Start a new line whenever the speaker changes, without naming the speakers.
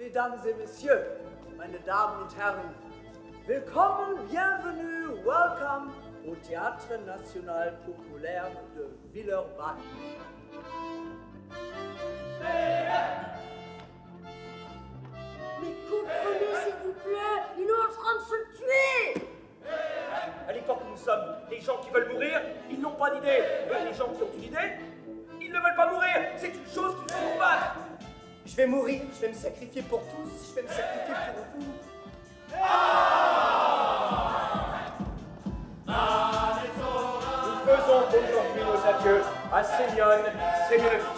Mesdames et Messieurs, meine Damen und Herren, willkommen, bienvenue, welcome au Théâtre National Populaire de Villeurbanne.
Mais comprenez, s'il vous plaît, il est en train de se tuer!
À l'époque où nous sommes, les gens qui veulent mourir, ils n'ont pas d'idée. Et les gens qui ont une idée, ils ne veulent pas mourir. C'est une chose qu'il faut combattre.
Je vais mourir, je vais me sacrifier pour tous, je vais me sacrifier pour vous.
Nous faisons aujourd'hui nos adieux à Sémione Sémiolovic.